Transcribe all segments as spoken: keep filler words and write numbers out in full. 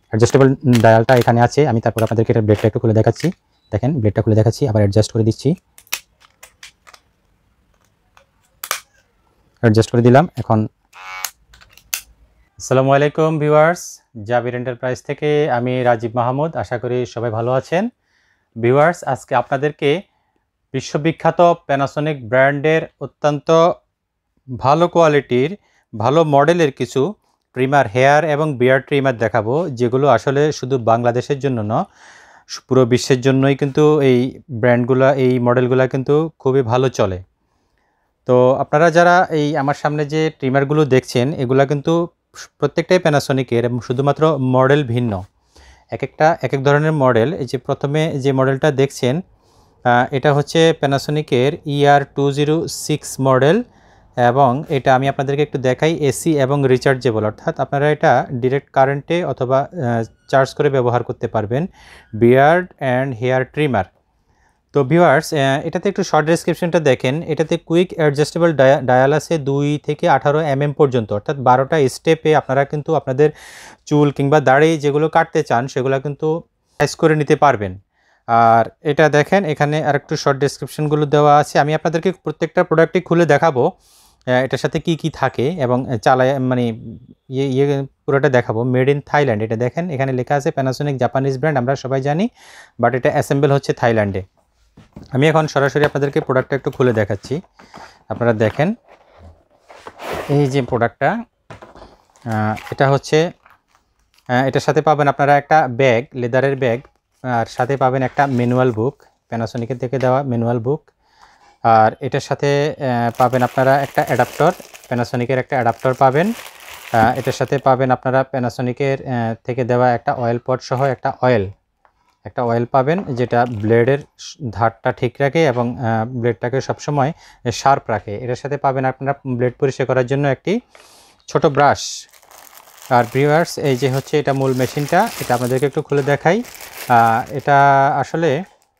Adjustable ডায়ালটা এখানে আছে। আমি তারপর আপনাদেরকে এটা ব্লেডটা একটু খুলে দেখাচ্ছি। দেখেন ব্লেডটা খুলে দেখাচ্ছি, আবার অ্যাডজাস্ট করে দিচ্ছি, অ্যাডজাস্ট করে দিলাম। এখন আসসালামু আলাইকুম ভিউয়ার্স, জাবির এন্টারপ্রাইজ থেকে আমি রাজীব মাহমুদ। আশা করি সবাই ভালো আছেন। ভিউয়ার্স, আজকে আপনাদেরকে বিশ্ববিখ্যাত প্যানাসোনিক ব্র্যান্ডের অত্যন্ত ভালো কোয়ালিটির ভালো মডেলের কিছু ট্রিমার, হেয়ার এবং বিয়ার্ড ট্রিমার দেখাবো, যেগুলো আসলে শুধু বাংলাদেশের জন্য নয়, পুরো বিশ্বের জন্যই কিন্তু এই ব্র্যান্ডগুলো, এই মডেলগুলো কিন্তু খুবই ভালো চলে। তো আপনারা যারা এই আমার সামনে যে ট্রিমারগুলো দেখছেন, এগুলা কিন্তু প্রত্যেকটাই প্যানাসোনিকের এবং শুধুমাত্র মডেল ভিন্ন, এক একটা এক এক ধরনের মডেল। এই যে প্রথমে যে মডেলটা দেখছেন, এটা হচ্ছে প্যানাসোনিকের ER two zero six model, এবং এটা আমি আপনাদেরকে একটু দেখাই, এসি এবং রিচার্জেবল, অর্থাৎ আপনারা এটা ডিরেক্ট কারেন্টে অথবা চার্জ করে ব্যবহার করতে পারবেন, বিয়ার্ড অ্যান্ড হেয়ার ট্রিমার। তো ভিউয়ার্স, এটাতে একটু শর্ট ডেসক্রিপশনটা দেখেন। এটাতে কুইক অ্যাডজাস্টেবল ডায়াল আছে দুই থেকে আঠারো এম এম পর্যন্ত, অর্থাৎ বারোটা স্টেপে আপনারা কিন্তু আপনাদের চুল কিংবা দাড়ি যেগুলো কাটতে চান সেগুলো কিন্তু সাইজ করে নিতে পারবেন। আর এটা দেখেন, এখানে আর একটু শর্ট ডেসক্রিপশনগুলো দেওয়া আছে। আমি আপনাদেরকে প্রত্যেকটা প্রোডাক্টই খুলে দেখাবো, এটার সাথে কি কি থাকে এবং চালায় মানে ইয়ে ইয়ে পুরোটা দেখাবো। মেড ইন থাইল্যান্ড, এটা দেখেন এখানে লেখা আছে প্যানাসোনিক, জাপানিজ ব্র্যান্ড, আমরা সবাই জানি, বাট এটা অ্যাসেম্বল হচ্ছে থাইল্যান্ডে। আমি এখন সরাসরি আপনাদেরকে প্রোডাক্টটা একটু খুলে দেখাচ্ছি। আপনারা দেখেন এই যে প্রোডাক্টটা, এটা হচ্ছে, এটার সাথে পাবেন আপনারা একটা ব্যাগ, লেদারের ব্যাগ, আর সাথে পাবেন একটা ম্যানুয়াল বুক, প্যানাসোনিকের থেকে দেওয়া ম্যানুয়াল বুক। আর এটার সাথে পাবেন আপনারা একটা অ্যাডাপ্টার, প্যানাসোনিকের একটা অ্যাডাপ্টার পাবেন। এটার সাথে পাবেন আপনারা প্যানাসোনিকের থেকে দেওয়া একটা অয়েল পট সহ একটা অয়েল একটা অয়েল পাবেন, যেটা ব্লেডের ধারটা ঠিক রাখে এবং ব্লেডটাকে সবসময় শার্প রাখে। এটার সাথে পাবেন আপনারা ব্লেড পরিষ্কার করার জন্য একটি ছোট ব্রাশ। আর ভিউয়ার্স, এই যে হচ্ছে এটা মূল মেশিনটা, এটা আপনাদেরকে একটু খুলে দেখাই। এটা আসলে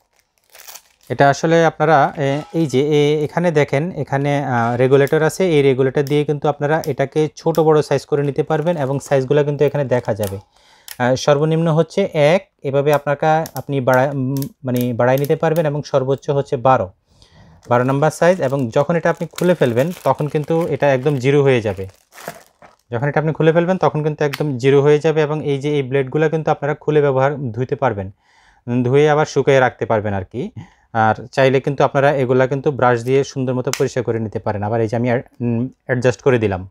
এটা আসলে আপনারা এই যে এখানে দেখেন, এখানে রেগুলেটর আছে। এই রেগুলেটর দিয়ে কিন্তু আপনারা এটাকে ছোট বড় সাইজ করে নিতে পারবেন এবং সাইজগুলো কিন্তু এখানে দেখা যাবে। সর্বনিম্ন হচ্ছে এক, এভাবে আপনাকে আপনি বাড়ায় মানে বাড়াই নিতে পারবেন, এবং সর্বোচ্চ হচ্ছে বারো বারো নাম্বার সাইজ। এবং যখন এটা আপনি খুলে ফেলবেন তখন কিন্তু এটা একদম জিরো হয়ে যাবে। যখন এটা আপনি খুলে ফেলবেন তখন কিন্তু একদম জিরো হয়ে যাবে, এবং এই যে এই ব্লেডগুলো কিন্তু আপনারা খুলে ব্যবহার ধুইতে পারবেন, ধুয়ে আবার শুকিয়ে রাখতে পারবেন আর কি। আর চাইলে কিন্তু আপনারা এগুলা কিন্তু ব্রাশ দিয়ে সুন্দর মতো পরিষ্কার করে নিতে পারেন। আবার এই যে আমি অ্যাডজাস্ট করে দিলাম।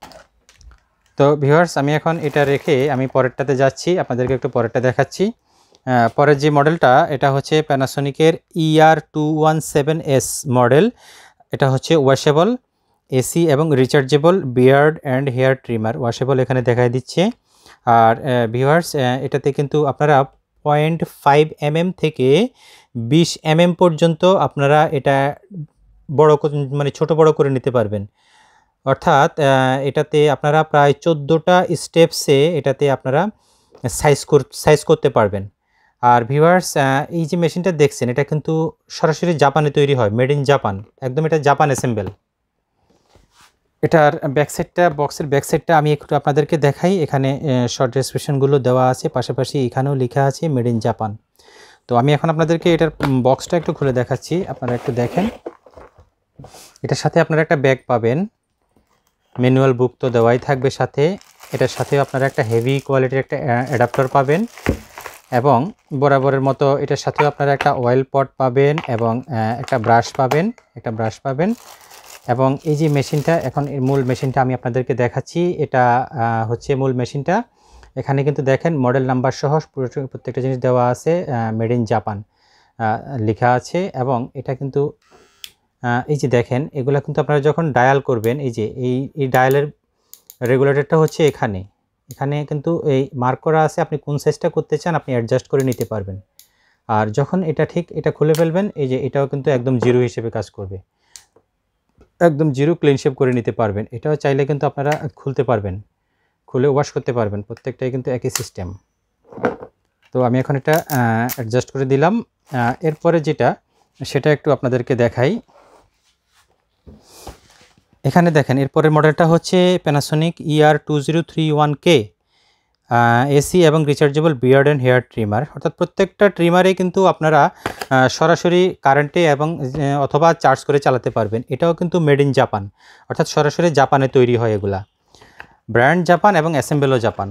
তো ভিউয়ার্স, আমি এখন এটা রেখে আমি পরেরটাতে যাচ্ছি, আপনাদেরকে একটু পরেরটা দেখাচ্ছি। পরের যে মডেলটা, এটা হচ্ছে প্যানাসোনিকের ER two one seven S model. এটা হচ্ছে ওয়াশেবল, এসি এবং rechargeable beard and hair trimmer. Washable এখানে দেখাই দিচ্ছে। আর ভিউয়ার্স, এটাতে কিন্তু আপনারা পয়েন্ট ফাইভ এম এম থেকে বিশ এম এম পর্যন্ত আপনারা এটা বড় মানে ছোট বড় করে নিতে পারবেন। অর্থাৎ এটাতে আপনারা প্রায় চোদ্দোটা স্টেপসে এটাতে আপনারা সাইজ সাইজ করতে পারবেন। আর ভিউয়ার্স, এই যে মেশিনটা দেখছেন, এটা কিন্তু সরাসরি জাপানে তৈরি হয়, মেড ইন জাপান, একদম এটা জাপান অ্যাসেম্বল। এটার ব্যাকসাইডটা, বক্সের ব্যাকসাইডটা আমি একটু আপনাদেরকে দেখাই। এখানে শর্ট ডেসক্রিপশনগুলো দেওয়া আছে, পাশাপাশি এখানেও লেখা আছে মেড ইন জাপান। তো আমি এখন আপনাদেরকে এটার বক্সটা একটু খুলে দেখাচ্ছি, আপনারা একটু দেখেন। এটার সাথে আপনারা একটা ব্যাগ পাবেন, ম্যানুয়াল বুক তো দেওয়াই থাকবে সাথে। এটার সাথে আপনারা একটা হেভি কোয়ালিটির একটা অ্যাডাপ্টার পাবেন, এবং বরাবরের মতো এটার সাথেও আপনারা একটা অয়েল পট পাবেন, এবং একটা ব্রাশ পাবেন একটা ব্রাশ পাবেন এবং এই যে মেশিনটা, এখন এর মূল মেশিনটা আমি আপনাদেরকে দেখাচ্ছি। এটা হচ্ছে মূল মেশিনটা। এখানে কিন্তু দেখেন মডেল নাম্বার সহ প্রত্যেকটা জিনিস দেওয়া আছে, মেড ইন জাপান লেখা আছে। এবং এটা কিন্তু এই যে দেখেন, এগুলো কিন্তু আপনারা যখন ডায়াল করবেন, এই যে এই এই ডায়ালের রেগুলেটরটা হচ্ছে এখানে এখানে কিন্তু এই মার্ক করা আছে, আপনি কোন সাইজটা করতে চান আপনি অ্যাডজাস্ট করে নিতে পারবেন। আর যখন এটা ঠিক এটা খুলে ফেলবেন, এই যে এটাও কিন্তু একদম জিরো হিসেবে কাজ করবে, একদম জিরো ক্লিন শেপ করে নিতে পারবেন। এটাও চাইলে কিন্তু আপনারা খুলতে পারবেন, খুলে ওয়াশ করতে পারবেন, প্রত্যেকটাই কিন্তু একই সিস্টেম। তো আমি এখন এটা অ্যাডজাস্ট করে দিলাম। এরপরে যেটা সেটা একটু আপনাদেরকে দেখাই। এখানে দেখেন, এরপরের মডেলটা হচ্ছে Panasonic ER two zero three one K. AC এবং rechargeable beard and hair trimmer, অর্থাৎ প্রত্যেকটা ট্রিমারেই কিন্তু আপনারা সরাসরি কারেন্টে এবং অথবা চার্জ করে চালাতে পারবেন। এটাও কিন্তু মেড ইন জাপান, অর্থাৎ সরাসরি জাপানে তৈরি হয় এগুলা। ব্র্যান্ড জাপান এবং অ্যাসেম্বলও জাপান।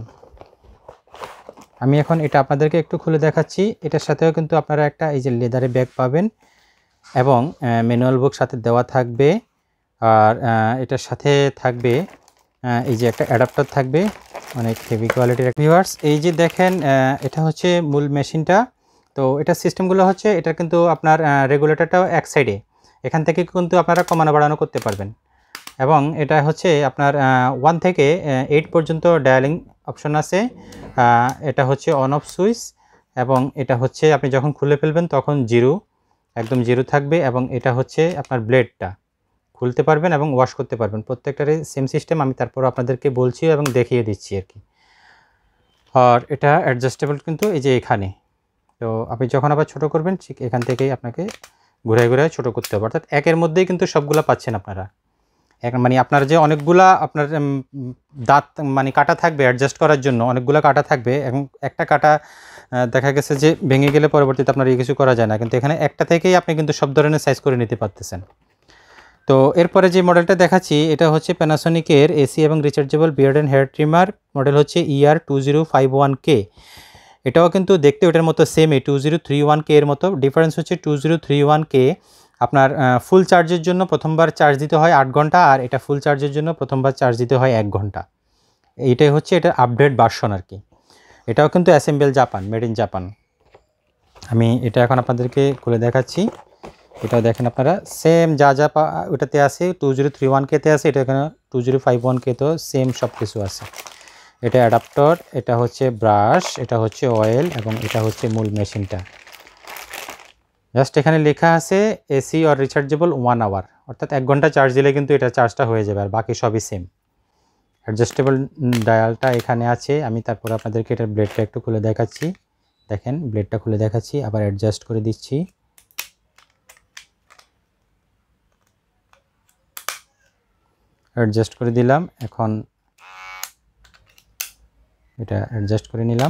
আমি এখন এটা আপনাদেরকে একটু খুলে দেখাচ্ছি। এটার সাথেও কিন্তু আপনারা একটা এই যে লেদারে ব্যাগ পাবেন এবং ম্যানুয়াল বুক সাথে দেওয়া থাকবে। আর এটার সাথে থাকবে এই যে একটা অ্যাডাপ্টার থাকবে, অনেক হেভি কোয়ালিটির। ভিউয়ার্স, এই যে দেখেন এটা হচ্ছে মূল মেশিনটা। তো এটা সিস্টেমগুলো হচ্ছে, এটা কিন্তু আপনার রেগুলেটরটাও এক সাইডে, এখান থেকে কিন্তু আপনারা কমানো বাড়ানো করতে পারবেন। এবং এটা হচ্ছে আপনার ওয়ান থেকে এইট পর্যন্ত ডায়ালিং অপশন আছে। এটা হচ্ছে অন অফ সুইচ, এবং এটা হচ্ছে আপনি যখন খুলে ফেলবেন তখন জিরো, একদম জিরো থাকবে। এবং এটা হচ্ছে আপনার ব্লেডটা খুলতে পারবেন এবং ওয়াশ করতে পারবেন, প্রত্যেকটারই সেম সিস্টেম। আমি তারপর আপনাদেরকে বলছি এবং দেখিয়ে দিচ্ছি আর কি। আর এটা অ্যাডজাস্টেবল কিন্তু এই যে এখানে। তো আপনি যখন আবার ছোটো করবেন ঠিক এখান থেকেই আপনাকে ঘুরে ঘুরে ছোটো করতে হবে, অর্থাৎ একের মধ্যেই কিন্তু সবগুলো পাচ্ছেন আপনারা। এক মানে আপনার যে অনেকগুলা আপনার দাঁত মানে কাটা থাকবে অ্যাডজাস্ট করার জন্য, অনেকগুলো কাটা থাকবে এবং একটা কাটা দেখা গেছে যে ভেঙে গেলে পরবর্তীতে আপনার এই কিছু করা যায় না, কিন্তু এখানে একটা থেকেই আপনি কিন্তু সব ধরনের সাইজ করে নিতে পারতেছেন। তো এরপরে যে মডেলটা দেখাচ্ছি এটা হচ্ছে প্যানাসোনিকের এসি এবং rechargeable beard and hair trimmer, model হচ্ছে ER two zero five one K. এটাও কিন্তু দেখতে ওটার মতো সেমই two zero three one K এর মতো। ডিফারেন্স হচ্ছে two zero three one K আপনার ফুল চার্জের জন্য প্রথমবার চার্জ দিতে হয় আট ঘন্টা, আর এটা ফুল চার্জের জন্য প্রথমবার চার্জ দিতে হয় এক ঘন্টা। এইটাই হচ্ছে এটা আপডেট ভার্সন আর কি। এটাও কিন্তু assemble Japan, made in Japan. আমি এটা এখন আপনাদেরকে খুলে দেখাচ্ছি। এটাও দেখেন আপনারা সেম যা যা ওটাতে আছে টু জিরো থ্রি ওয়ান কেতে আছে, এটা এখানে টু জিরো ফাইভ ওয়ান কেতেও সেম সব কিছু আছে। এটা অ্যাডাপ্টার, এটা হচ্ছে ব্রাশ, এটা হচ্ছে অয়েল, এবং এটা হচ্ছে মূল মেশিনটা। জাস্ট এখানে লেখা আছে AC or rechargeable one hour, অর্থাৎ এক ঘন্টা চার্জ দিলে কিন্তু এটা চার্জটা হয়ে যাবে, আর বাকি সবই সেম। অ্যাডজাস্টেবল ডায়ালটা এখানে আছে। আমি তারপর আপনাদেরকে এটার ব্লেডটা একটু খুলে দেখাচ্ছি। দেখেন ব্লেডটা খুলে দেখাচ্ছি, আবার অ্যাডজাস্ট করে দিচ্ছি। অ্যাডজাস্ট করে দিলাম, এখন এটা অ্যাডজাস্ট করে নিলাম।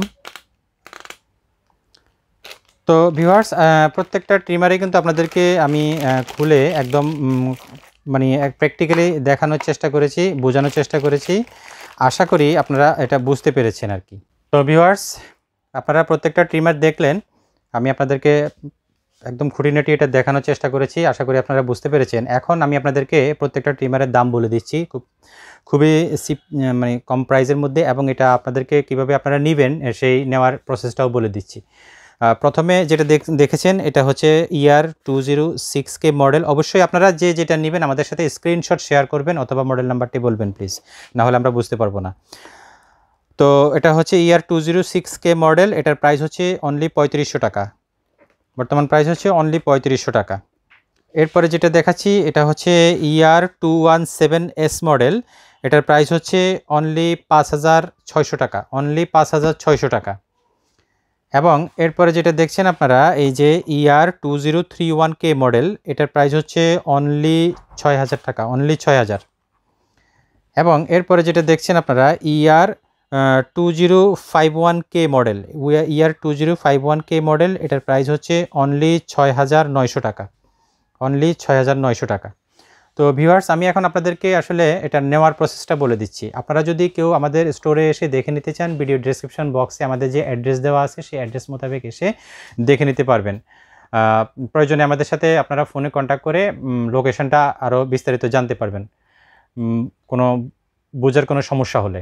তো ভিউয়ার্স, প্রত্যেকটা ট্রিমারে কিন্তু আপনাদেরকে আমি খুলে একদম মানে প্র্যাকটিক্যালি দেখানোর চেষ্টা করেছি, বোঝানোর চেষ্টা করেছি। আশা করি আপনারা এটা বুঝতে পেরেছেন আর কি। তো ভিউয়ার্স, আপনারা প্রত্যেকটা ট্রিমার দেখলেন, আমি আপনাদেরকে একদম খুঁটিনাটি এটা দেখানোর চেষ্টা করেছি। আশা করি আপনারা বুঝতে পেরেছেন। এখন আমি আপনাদেরকে প্রত্যেকটা ট্রিমারের দাম বলে দিচ্ছি, খুব খুবই সিপ মানে কম প্রাইসের মধ্যে, এবং এটা আপনাদেরকে কিভাবে আপনারা নেবেন সেই নেওয়ার প্রসেসটাও বলে দিচ্ছি। প্রথমে যেটা দেখেছেন এটা হচ্ছে ER two zero six K model. অবশ্যই আপনারা যে যেটা নেবেন আমাদের সাথে স্ক্রিনশট শেয়ার করবেন অথবা মডেল নাম্বারটি বলবেন প্লিজ, না হলে আমরা বুঝতে পারবো না। তো এটা হচ্ছে ER two zero six K model, এটার প্রাইস হচ্ছে অনলি পঁয়ত্রিশশো টাকা, বর্তমান প্রাইস হচ্ছে অনলি পঁয়ত্রিশশো টাকা। এরপরে যেটা দেখাচ্ছি এটা হচ্ছে ER two one seven S model, এটার প্রাইস হচ্ছে অনলি পাঁচ হাজার ছয়শো টাকা, অনলি পাঁচ হাজার ছয়শো টাকা। এবং এরপরে যেটা দেখছেন আপনারা এই যে ER two zero three one K model, এটার প্রাইস হচ্ছে অনলি ছয় হাজার টাকা, অনলি ছয় হাজার। এবং এরপরে যেটা দেখছেন আপনারা ER two zero five one K model, ER two zero five one K model, এটার প্রাইস হচ্ছে অনলি ছয় হাজার নয়শো টাকা, অনলি ছয় হাজার নয়শো টাকা। তো ভিউয়ার্স, আমি এখন আপনাদেরকে আসলে এটা নেওয়ার প্রসেসটা বলে দিচ্ছি। আপনারা যদি কেউ আমাদের স্টোরে এসে দেখে নিতে চান, ভিডিও ডেসক্রিপশন বক্সে আমাদের যে অ্যাড্রেস দেওয়া আছে সেই অ্যাড্রেস মোতাবেক এসে দেখে নিতে পারবেন। প্রয়োজনে আমাদের সাথে আপনারা ফোনে কন্ট্যাক্ট করে লোকেশনটা আরও বিস্তারিত জানতে পারবেন কোনো বোঝার কোনো সমস্যা হলে।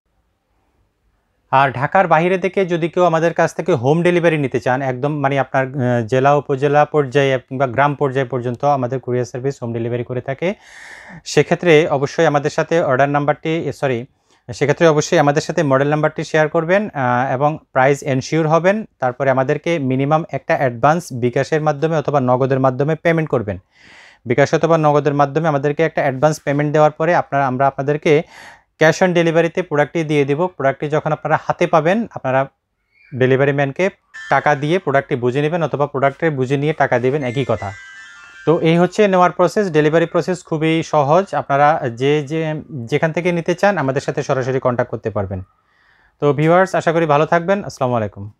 আর ঢাকার বাইরে থেকে যদি কেউ আমাদের কাছ থেকে হোম ডেলিভারি নিতে চান, একদম মানে আপনার জেলা উপজেলা পর্যায়ে কিংবা গ্রাম পর্যায়ে পর্যন্ত আমাদের কুরিয়ার সার্ভিস হোম ডেলিভারি করে থাকে, সেক্ষেত্রে অবশ্যই আমাদের সাথে অর্ডার নাম্বারটি সরি সেক্ষেত্রে অবশ্যই আমাদের সাথে মডেল নাম্বারটি শেয়ার করবেন এবং প্রাইস এনশিওর হবেন। তারপরে আমাদেরকে মিনিমাম একটা অ্যাডভান্স বিকাশের মাধ্যমে অথবা নগদের মাধ্যমে পেমেন্ট করবেন। বিকাশ অথবা নগদের মাধ্যমে আমাদেরকে একটা অ্যাডভান্স পেমেন্ট দেওয়ার পরে আপনারা আমরা আপনাদেরকে ক্যাশ অন ডেলিভারিতে প্রোডাক্টটি দিয়ে দেব। প্রোডাক্টটি যখন আপনারা হাতে পাবেন, আপনারা ডেলিভারি ম্যানকে টাকা দিয়ে প্রোডাক্টটি বুঝে নেবেন অথবা প্রোডাক্টে বুঝে নিয়ে টাকা দেবেন, একই কথা। তো এই হচ্ছে নেওয়ার প্রসেস। ডেলিভারি প্রসেস খুবই সহজ। আপনারা যে যে যেখান থেকে নিতে চান আমাদের সাথে সরাসরি কন্ট্যাক্ট করতে পারবেন। তো ভিউয়ার্স, আশা করি ভালো থাকবেন। আসসালামু আলাইকুম।